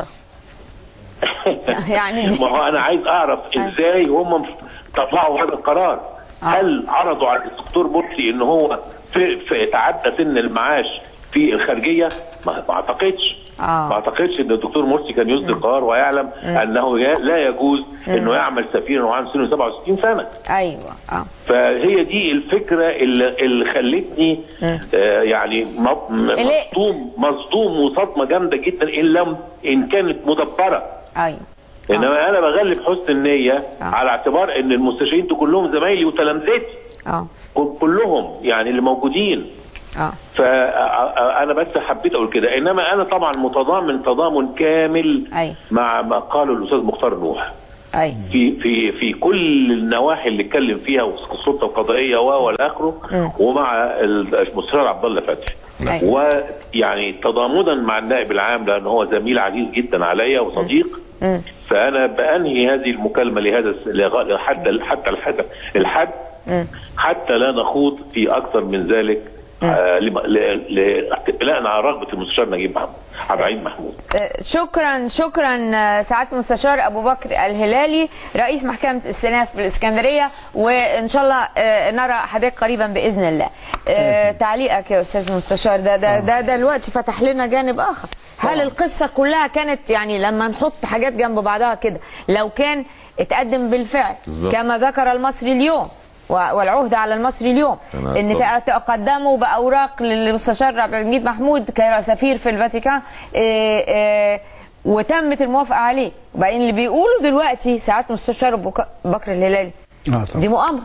يعني ما هو انا عايز اعرف ازاي هم طلعوا هذا القرار. آه. هل عرضوا على الدكتور مرسي ان هو في, في تعدى سن المعاش في الخارجيه؟ ما اعتقدش. آه. ما اعتقدش ان الدكتور مرسي كان يصدر قرار ويعلم م. انه لا يجوز م. انه يعمل سفيرا وعنده سنه سبعة وستين سنه. ايوه. اه فهي دي الفكره اللي, اللي خلتني آه يعني مصدوم مصدوم وصدمه جامده جدا ان لم ان كانت مدبره. ايوه. انما انا بغلب حسن النيه آه. على اعتبار ان المستشارين كلهم زمايلي وتلامذتي. اه كلهم يعني اللي موجودين. اه فانا بس حبيت اقول كده، انما انا طبعا متضامن تضامن كامل أي. مع ما قاله الاستاذ مختار نوح. أي. في في في كل النواحي اللي اتكلم فيها والسلطه القضائيه والى اخره، ومع المستشار عبد الله فتحي. ويعني تضامنا مع النائب العام لان هو زميل عزيز جدا عليا وصديق. م. فانا بانهي هذه المكالمه لهذا حتى حتى الحد الحد حتى لا نخوض في اكثر من ذلك. آه لاحتلائنا على رغبه المستشار نجيب محمود عبد العزيز محمود. شكرا شكرا سعاده المستشار ابو بكر الهلالي رئيس محكمه الاستئناف بالاسكندريه، وان شاء الله نرى حضرتك قريبا باذن الله. تعليقك يا استاذ المستشار، ده ده ده دلوقتي فتح لنا جانب اخر. هل القصه كلها كانت يعني لما نحط حاجات جنب بعضها كده لو كان اتقدم بالفعل بالزبط. كما ذكر المصري اليوم والعهد على المصري اليوم ان تقدموا باوراق للمستشار عبد العزيز محمود كسفير في الفاتيكان إيه إيه وتمت الموافقه عليه، وبعدين اللي بيقولوا دلوقتي ساعات المستشار ابو بكر الهلالي آه دي مؤامره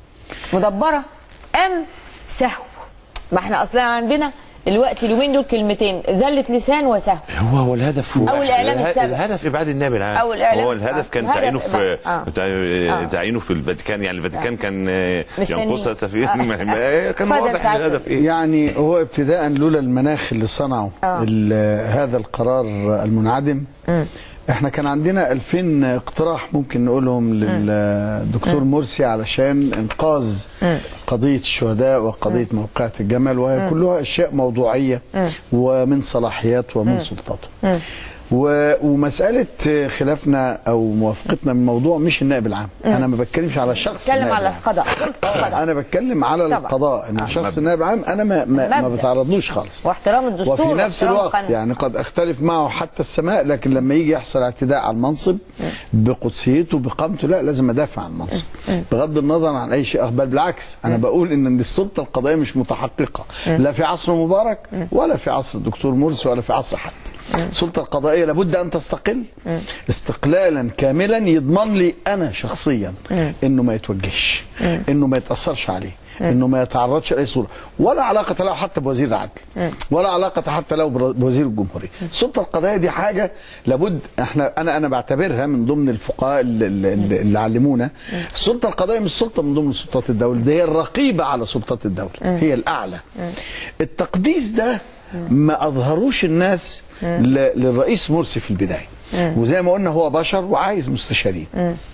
مدبره ام سهو. ما احنا اصلا عندنا دلوقتي اليومين دول كلمتين، زلة لسان وسهو. هو هو الهدف هو او الاعلام السابق، الهدف ابعاد النائب العام، او الاعلام هو الهدف كان تعيينه في آه. تعيينه في الفاتيكان، يعني الفاتيكان آه. كان ينقصها سفير آه. كان واضح الهدف ايه. يعني هو ابتداء لولا المناخ اللي صنعه آه. هذا القرار المنعدم م. احنا كان عندنا ألفين اقتراح ممكن نقولهم للدكتور مرسي علشان انقاذ قضيه الشهداء وقضيه موقعة الجمل، وهي كلها اشياء موضوعيه ومن صلاحيات ومن سلطاته. ومساله خلافنا او موافقتنا من الموضوع مش النائب العام، انا ما بتكلمش على شخص بتكلم على القضاء. انا بتكلم على طبعا. القضاء ان شخص النائب العام انا ما ما, ما بتعرضلوش خالص، واحترام الدستور وفي نفس الوقت قانون. يعني قد اختلف معه حتى السماء، لكن لما يجي يحصل اعتداء على المنصب بقدسيته بقامته لا لازم ادافع عن المنصب بغض النظر عن اي شيء. بل بالعكس انا بقول ان السلطه القضائيه مش متحققه لا في عصر مبارك ولا في عصر الدكتور مرسي ولا في عصر حد. السلطه القضائيه لابد ان تستقل استقلالا كاملا يضمن لي انا شخصيا انه ما يتوجهش، انه ما يتاثرش عليه، انه ما يتعرضش لاي صوره، ولا علاقه له حتى بوزير العدل، ولا علاقه حتى له بوزير الجمهوريه. السلطه القضائيه دي حاجه لابد احنا انا انا بعتبرها من ضمن الفقهاء اللي, اللي, اللي علمونا السلطه القضائيه مش سلطه من ضمن سلطات الدوله، دي هي الرقيبه على سلطات الدوله، هي الاعلى. التقديس ده ما اظهروش الناس للرئيس مرسي في البدايه، وزي ما قلنا هو بشر وعايز مستشارين.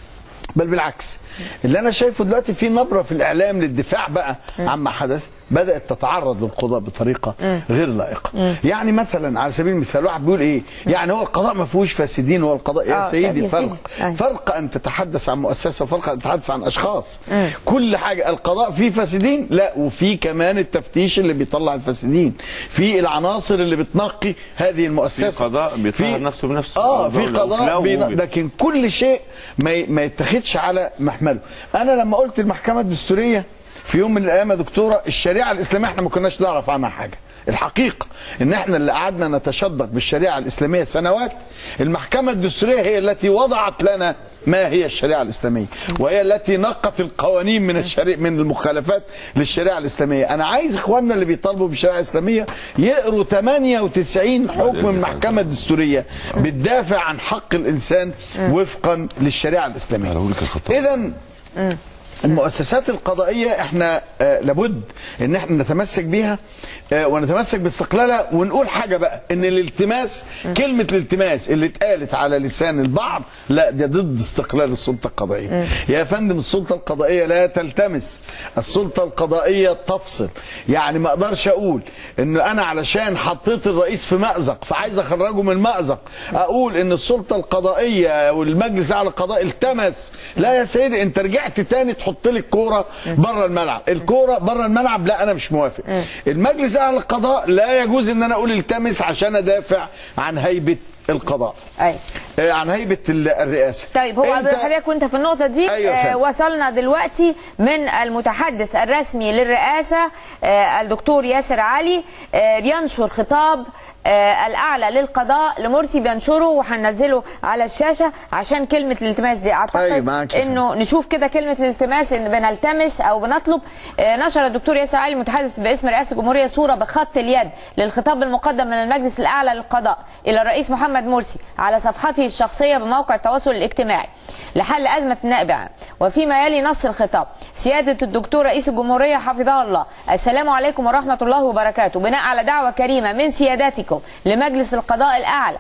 بل بالعكس اللي انا شايفه دلوقتي في نبره في الاعلام للدفاع بقى عما حدث، بدات تتعرض للقضاء بطريقه غير لائقه. يعني مثلا على سبيل المثال واحد بيقول ايه؟ يعني هو القضاء ما فيهوش فاسدين، هو القضاء يا سيدي فرق فرق ان تتحدث عن مؤسسه وفرق ان تتحدث عن اشخاص. كل حاجه القضاء فيه فاسدين، لا وفي كمان التفتيش اللي بيطلع الفاسدين، في العناصر اللي بتنقي هذه المؤسسه، في قضاء بيطهر نفسه بنفسه، اه في قضاء بينا... لكن كل شيء ما ما يتخذش على محمله. انا لما قلت المحكمه الدستوريه في يوم من الايام يا دكتوره الشريعه الاسلاميه احنا ما كناش نعرف عنها حاجه، الحقيقه ان احنا اللي قعدنا نتشدق بالشريعه الاسلاميه سنوات، المحكمه الدستوريه هي التي وضعت لنا ما هي الشريعه الاسلاميه، وهي التي نقت القوانين من الشريعه من المخالفات للشريعه الاسلاميه. انا عايز اخواننا اللي بيطالبوا بالشريعه الاسلاميه يقروا ثمانية وتسعين حكم من المحكمه الدستوريه بتدافع عن حق الانسان وفقا للشريعه الاسلاميه. اذا المؤسسات القضائيه احنا آه لابد ان احنا نتمسك بيها آه ونتمسك باستقلالها. ونقول حاجه بقى ان الالتماس، كلمه الالتماس اللي اتقالت على لسان البعض لا ده ضد استقلال السلطه القضائيه. يا فندم السلطه القضائيه لا تلتمس، السلطه القضائيه تفصل. يعني ما اقدرش اقول ان انا علشان حطيت الرئيس في مأزق فعايز اخرجه من المأزق اقول ان السلطه القضائيه والمجلس على القضاء التمس. لا يا سيدي، انت رجعت تاني تحط لي الكوره بره الملعب، الكوره بره الملعب لا انا مش موافق. المجلس على القضاء لا يجوز ان انا اقول التمس عشان ادافع عن هيبه القضاء، أي. آه عن هيبه الرئاسه. طيب هو حضرتك وانت في النقطه دي أيوة آه وصلنا دلوقتي من المتحدث الرسمي للرئاسه آه الدكتور ياسر علي آه بينشر خطاب آه الاعلى للقضاء لمرسي، بينشره وهننزله على الشاشه عشان كلمه الالتماس دي اعتقد أيوة انه نشوف كده كلمه الالتماس ان بنلتمس او بنطلب. آه نشر الدكتور ياسر علي المتحدث باسم رئاسه الجمهوريه صوره بخط اليد للخطاب المقدم من المجلس الاعلى للقضاء الى الرئيس محمد مرسي على صفحته الشخصيه بموقع التواصل الاجتماعي لحل ازمه النائب العام. وفيما يلي نص الخطاب: سياده الدكتور رئيس الجمهوريه حفظه الله، السلام عليكم ورحمه الله وبركاته. بناء على دعوه كريمه من سيادتكم لمجلس القضاء الاعلى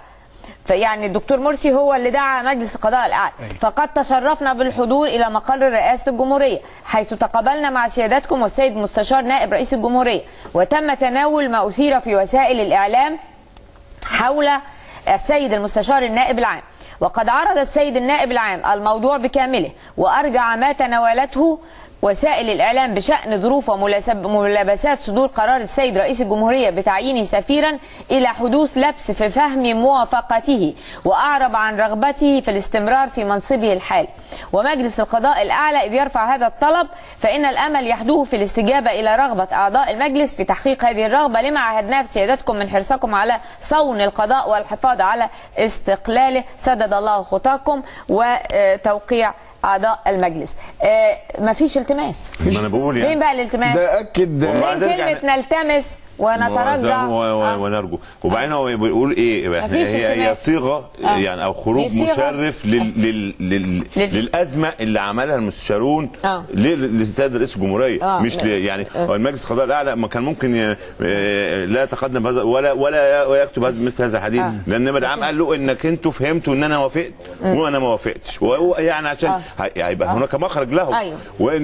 فيعني الدكتور مرسي هو اللي دعا مجلس القضاء الاعلى. فقد تشرفنا بالحضور الى مقر رئاسه الجمهوريه حيث تقابلنا مع سيادتكم والسيد مستشار نائب رئيس الجمهوريه، وتم تناول ما اثير في وسائل الاعلام حول السيد المستشار النائب العام. وقد عرض السيد النائب العام الموضوع بكامله، وارجع ما تناولته وسائل الإعلام بشأن ظروف وملابسات صدور قرار السيد رئيس الجمهورية بتعيينه سفيرا إلى حدوث لبس في فهم موافقته، وأعرب عن رغبته في الاستمرار في منصبه الحالي. ومجلس القضاء الأعلى إذ يرفع هذا الطلب فإن الأمل يحدوه في الاستجابة إلى رغبة أعضاء المجلس في تحقيق هذه الرغبة، لما عهدناه في سيادتكم من حرصكم على صون القضاء والحفاظ على استقلاله. سدد الله خطاكم وتوقيع أعضاء المجلس. آه مفيش التماس. ما أنا بقول يعني فين بقى الالتماس؟ ده أكد فين كلمة نلتمس ونترجع ونرجو؟ وبعدين هو بيقول ايه؟ هي هي صيغه آه. يعني او خروج مشرف لل لل لل للازمه اللي عملها المستشارون آه. للسيد رئيس الجمهوريه آه. مش يعني آه. المجلس القضاء الاعلى ما كان ممكن لا يتقدم بهذا ولا ولا يكتب مثل هذا الحديث آه. لان النائب العام قال له انك انتوا فهمتوا ان انا وافقت وانا ما وافقتش، يعني عشان آه. هيبقى آه. هناك مخرج له. أيوه.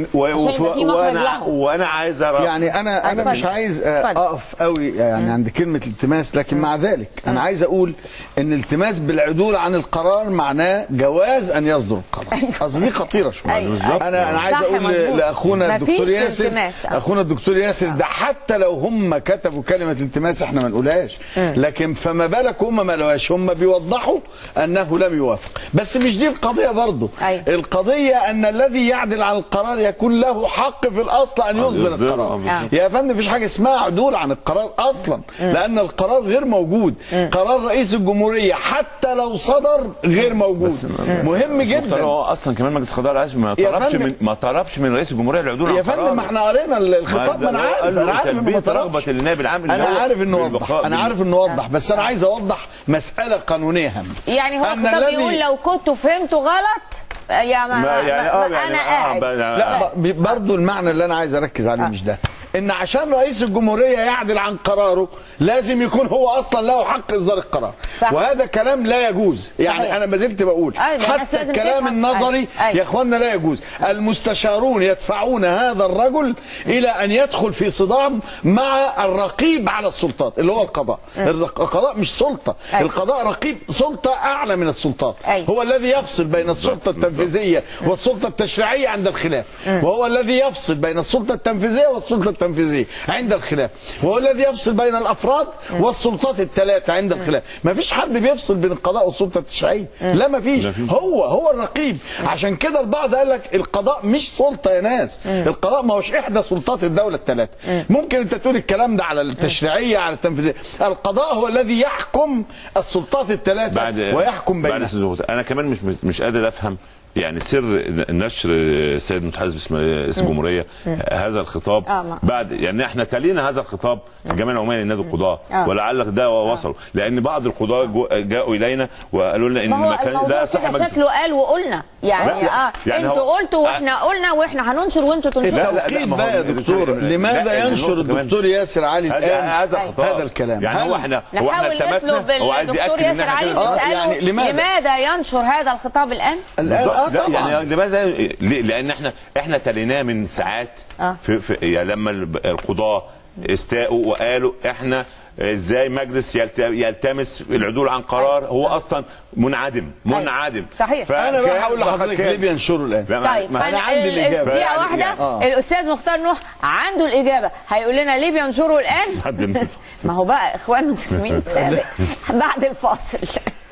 وانا وانا عايز يعني انا انا مش عايز اقف قوي يعني عند كلمه التماس، لكن مع ذلك انا عايز اقول ان التماس بالعدول عن القرار معناه جواز ان يصدر القرار. قصدي دي خطيره شويه. انا انا عايز اقول لاخونا الدكتور ياسر اخونا الدكتور ياسر ده حتى لو هم كتبوا كلمه التماس احنا ما نقولهاش، لكن فما بالك هم ما لوهاش، هم بيوضحوا انه لم يوافق. بس مش دي القضيه برضه. القضيه ان الذي يعدل عن القرار يكون له حق في الاصل ان يصدر القرار. يا فندم مفيش حاجه اسمها عدول عن القرار اصلا، لان القرار غير موجود. قرار رئيس الجمهوريه حتى لو صدر غير موجود. مهم جدا. هو اصلا كمان مجلس القضاء العالي ما طلبش من ما طلبش من رئيس الجمهوريه العدول عن القرار. يا فندم ما احنا قرينا الخطاب، ما انا عارف انا عارف انه ما طلبش. النائب العام انا عارف انه وضح انا عارف انه وضح بس انا عايز اوضح مساله قانونيه هامه. يعني هو الخطاب بيقول لو كنتوا فهمتوا غلط يا ما, ما يعني آه انا يعني قاعد آه لا برضه المعنى اللي انا عايز اركز عليه آه. مش ده، ان عشان رئيس الجمهوريه يعدل عن قراره لازم يكون هو اصلا له حق اصدار القرار. صح. وهذا كلام لا يجوز. صحيح. يعني انا ما زلت بقول أيوة. حتى الكلام النظري أيوة. يا اخوانا لا يجوز. المستشارون يدفعون هذا الرجل الى ان يدخل في صدام مع الرقيب على السلطات اللي هو القضاء. أيوة. القضاء مش سلطه. أيوة. القضاء رقيب سلطه اعلى من السلطات. أيوة. هو الذي يفصل بين السلطه التنفيذيه والسلطه التشريعيه عند الخلاف. أيوة. وهو الذي يفصل بين السلطه التنفيذيه والسلطه التنفيذيه عند الخلاف، وهو الذي يفصل بين الافراد والسلطات الثلاثه عند الخلاف. ما فيش حد بيفصل بين القضاء والسلطه التشريعيه، لا ما فيش. هو هو الرقيب. عشان كده البعض قال لك القضاء مش سلطه يا ناس، القضاء ما هوش احدى سلطات الدوله الثلاثه. ممكن انت تقول الكلام ده على التشريعيه على التنفيذيه، القضاء هو الذي يحكم السلطات الثلاثه ويحكم بينها. انا كمان مش مش قادر افهم يعني سر نشر السيد متحدث باسم رئيس الجمهوريه هذا الخطاب آه بعد يعني احنا تلينا هذا الخطاب في الجمعيه العموميه لنادي القضاه آه. ولعل ده وصلوا لان بعض القضاه جاءوا الينا وقالوا لنا ان ما كان لا صح شكله قال وقلنا يعني اه يعني انتوا قلتوا واحنا قلنا واحنا هننشر وانتوا تنشروا. لا لا لا يا دكتور لماذا ينشر الدكتور ياسر علي الان هذا هذا الكلام؟ يعني هو احنا هو احنا التمسنا هو عايز ياكد ان احنا يعني لماذا ينشر هذا الخطاب الان؟ الان لا يعني لماذا؟ لان احنا احنا تليناه من ساعات آه. في, في يعني لما القضاه استاءوا وقالوا احنا ازاي مجلس يلتمس العدول عن قرار هو اصلا منعدم منعدم. صحيح. انا بقى هقول لحضرتك ليه بينشروا الان. طيب انا عندي الاجابه. دقيقه واحده آه. الاستاذ مختار نوح عنده الاجابه، هيقول لنا ليه بينشروا الان. ما هو بقى اخوان مسلمين سابق بعد الفاصل.